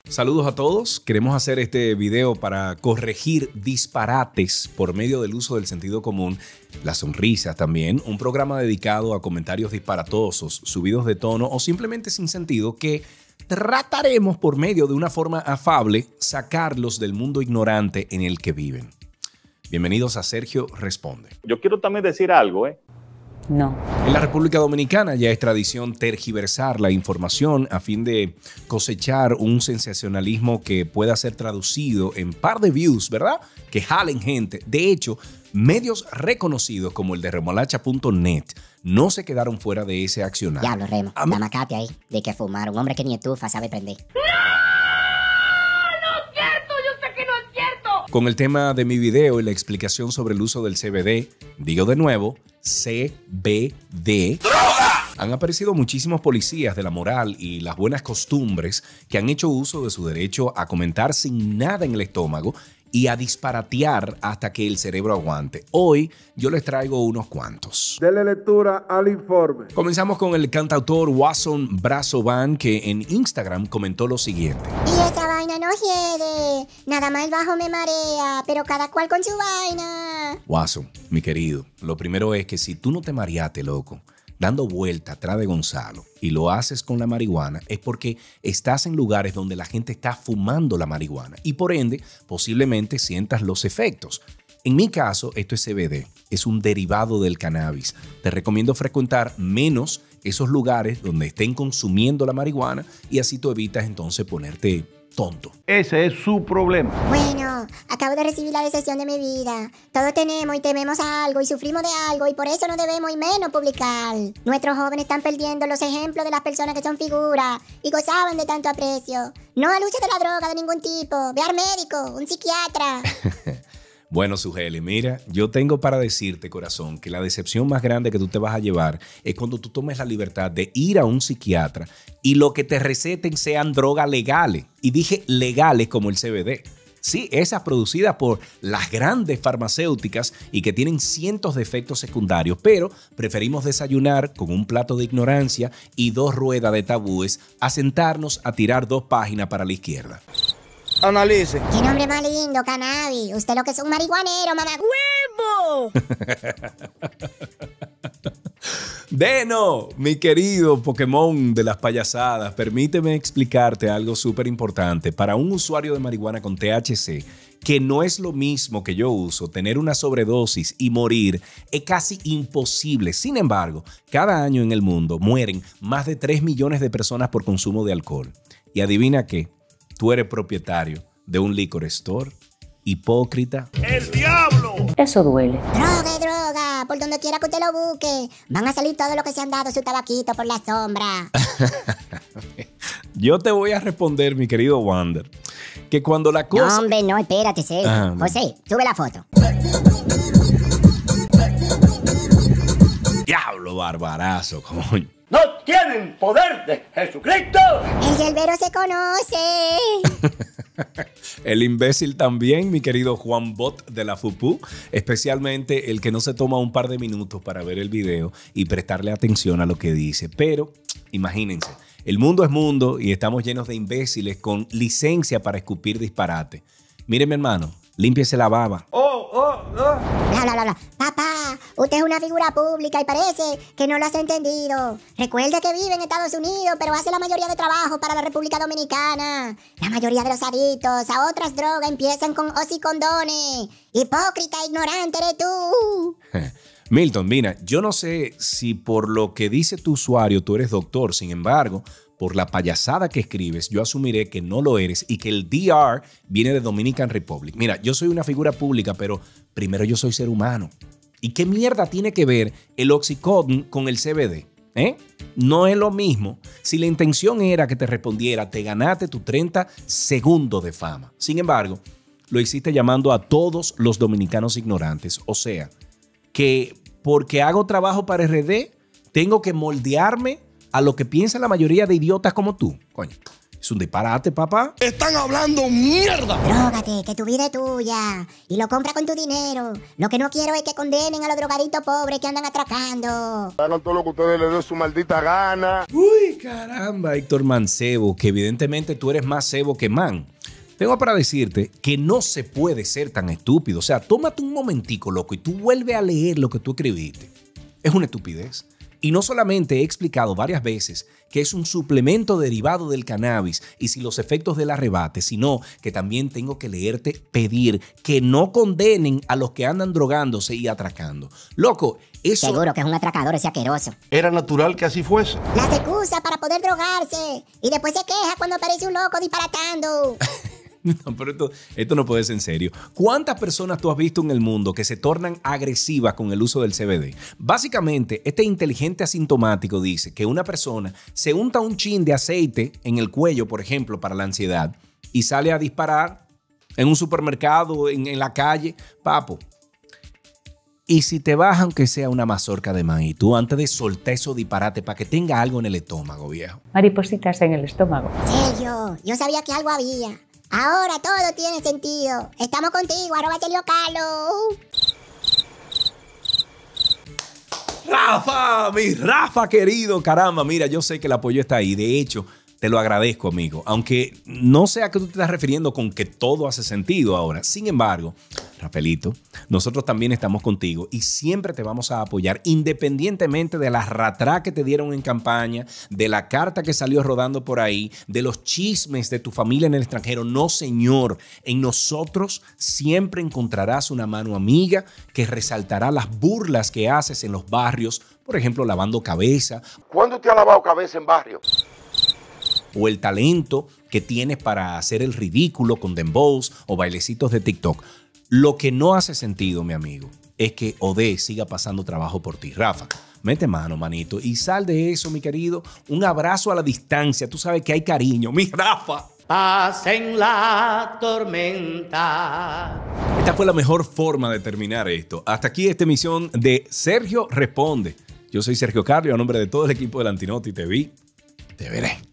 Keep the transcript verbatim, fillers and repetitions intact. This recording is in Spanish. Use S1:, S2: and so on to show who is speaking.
S1: Saludos a todos. Queremos hacer este video para corregir disparates por medio del uso del sentido común, la sonrisa también, un programa dedicado a comentarios disparatosos, subidos de tono o simplemente sin sentido que trataremos por medio de una forma afable sacarlos del mundo ignorante en el que viven. Bienvenidos a Sergio Responde.
S2: Yo quiero también decir algo, ¿eh?
S3: No.
S1: En la República Dominicana ya es tradición tergiversar la información a fin de cosechar un sensacionalismo que pueda ser traducido en par de views, ¿verdad? Que jalen gente. De hecho, medios reconocidos como el de remolacha punto net no se quedaron fuera de ese accionar.
S4: Diablo, Remo,
S1: Am-
S4: la macate ahí de que fumar. Un hombre que ni estufa sabe prender.
S1: Con el tema de mi video y la explicación sobre el uso del C B D, digo de nuevo, C B D. ¡Droga! Han aparecido muchísimos policías de la moral y las buenas costumbres que han hecho uso de su derecho a comentar sin nada en el estómago y a disparatear hasta que el cerebro aguante. Hoy yo les traigo unos cuantos.
S5: Dele lectura al informe.
S1: Comenzamos con el cantautor Wasson Brazoban, que en Instagram comentó lo siguiente.
S6: Y esa vaina no hiede, nada más el bajo me marea, pero cada cual con su vaina.
S1: Wasson, mi querido, lo primero es que si tú no te mareaste, loco, dando vuelta atrás de Gonzalo y lo haces con la marihuana, es porque estás en lugares donde la gente está fumando la marihuana y por ende posiblemente sientas los efectos. En mi caso, esto es C B D, es un derivado del cannabis. Te recomiendo frecuentar menos esos lugares donde estén consumiendo la marihuana y así tú evitas entonces ponerte tonto.
S5: Ese es su problema.
S6: Bueno, acabo de recibir la decepción de mi vida. Todos tenemos y tememos a algo y sufrimos de algo y por eso no debemos y menos publicar. Nuestros jóvenes están perdiendo los ejemplos de las personas que son figuras y gozaban de tanto aprecio. No al uso de la droga de ningún tipo. Ve al médico, un psiquiatra.
S1: Bueno, Sugeli, mira, yo tengo para decirte, corazón, que la decepción más grande que tú te vas a llevar es cuando tú tomes la libertad de ir a un psiquiatra y lo que te receten sean drogas legales. Y dije legales como el C B D. Sí, esas producidas por las grandes farmacéuticas y que tienen cientos de efectos secundarios, pero preferimos desayunar con un plato de ignorancia y dos ruedas de tabúes a sentarnos a tirar dos páginas para la izquierda.
S5: Analice.
S6: Qué nombre más lindo, cannabis. Usted lo que es un marihuanero, mamá. ¡Huevo!
S1: Deno, mi querido Pokémon de las payasadas, permíteme explicarte algo súper importante. Para un usuario de marihuana con T H C, que no es lo mismo que yo uso, tener una sobredosis y morir es casi imposible. Sin embargo, cada año en el mundo mueren más de tres millones de personas por consumo de alcohol. Y adivina qué, tú eres propietario de un liquor store. Hipócrita.
S2: ¡El diablo!
S3: Eso duele.
S6: Droga, droga. Por donde quiera que usted lo busque. Van a salir todos los que se han dado su tabaquito por la sombra.
S1: Yo te voy a responder, mi querido Wander, que cuando la cosa...
S4: No, hombre, no, espérate, Sergio.
S1: Ah, no.
S4: José, sube la foto.
S1: Diablo, barbarazo, coño.
S7: ¡No tienen poder de Jesucristo!
S6: El yerbero se conoce.
S1: El imbécil también, mi querido Juan Bot de la Fupú, especialmente el que no se toma un par de minutos para ver el video y prestarle atención a lo que dice. Pero imagínense, el mundo es mundo y estamos llenos de imbéciles con licencia para escupir disparate. Mire, mi hermano, límpiese la baba.
S5: Oh, oh, oh.
S6: Bla, bla, bla, bla. Papá, usted es una figura pública y parece que no lo has entendido. Recuerde que vive en Estados Unidos, pero hace la mayoría de trabajo para la República Dominicana. La mayoría de los adictos a otras drogas empiezan con oxicondones. Hipócrita, ignorante eres tú.
S1: Milton, mira, yo no sé si por lo que dice tu usuario tú eres doctor, sin embargo, por la payasada que escribes, yo asumiré que no lo eres y que el D R viene de Dominican Republic. Mira, yo soy una figura pública, pero primero yo soy ser humano. ¿Y qué mierda tiene que ver el oxycontin con el C B D? ¿Eh? No es lo mismo. Si la intención era que te respondiera, te ganaste tus treinta segundos de fama. Sin embargo, lo hiciste llamando a todos los dominicanos ignorantes. O sea, que porque hago trabajo para R D, tengo que moldearme a lo que piensa la mayoría de idiotas como tú. Coño, eso Es un disparate, papá.
S5: Están hablando mierda.
S6: Drógate, que tu vida es tuya. Y lo compra con tu dinero. Lo que no quiero es que condenen a los drogaditos pobres que andan atracando.
S3: Hagan todo lo que ustedes les dé su maldita gana.
S1: Uy, caramba, Héctor Mancebo, que evidentemente tú eres más cebo que man. Tengo para decirte que no se puede ser tan estúpido. O sea, tómate un momentico, loco, y tú vuelve a leer lo que tú escribiste. Es una estupidez. Y no solamente he explicado varias veces que es un suplemento derivado del cannabis y si los efectos del arrebate, sino que también tengo que leerte pedir que no condenen a los que andan drogándose y atracando. Loco, eso...
S4: Seguro que es un atracador ese asqueroso.
S5: Era natural que así fuese.
S6: Las excusa para poder drogarse. Y después se queja cuando aparece un loco disparatando.
S1: No, pero esto, esto no puede ser en serio. ¿Cuántas personas tú has visto en el mundo que se tornan agresivas con el uso del C B D? Básicamente, este inteligente asintomático dice que una persona se unta un chin de aceite en el cuello, por ejemplo, para la ansiedad, y sale a disparar en un supermercado, en, en la calle, papo. Y si te baja, aunque sea una mazorca de maíz, tú antes de soltar esos disparates para que tenga algo en el estómago, viejo.
S8: Maripositas en el estómago.
S6: Sergio, yo sabía que algo había. Ahora todo tiene sentido. Estamos contigo, arroba Celio Carlos.
S1: Rafa, mi Rafa querido, caramba, mira, yo sé que el apoyo está ahí. De hecho, te lo agradezco, amigo. Aunque no sé a qué tú te estás refiriendo con que todo hace sentido ahora. Sin embargo, Rafaelito, nosotros también estamos contigo y siempre te vamos a apoyar independientemente de las ratrás que te dieron en campaña, de la carta que salió rodando por ahí, de los chismes de tu familia en el extranjero. No, señor. En nosotros siempre encontrarás una mano amiga que resaltará las burlas que haces en los barrios, por ejemplo, lavando cabeza.
S3: ¿Cuándo usted ha lavado cabeza en barrio?
S1: O el talento que tienes para hacer el ridículo con dembows o bailecitos de TikTok. Lo que no hace sentido, mi amigo, es que Odé siga pasando trabajo por ti. Rafa, mete mano, manito, y sal de eso, mi querido. Un abrazo a la distancia. Tú sabes que hay cariño. Mi Rafa.
S7: Paz en la tormenta.
S1: Esta fue la mejor forma de terminar esto. Hasta aquí esta emisión de Sergio Responde. Yo soy Sergio Carlos, a nombre de todo el equipo del Antinoti T V. Te veré.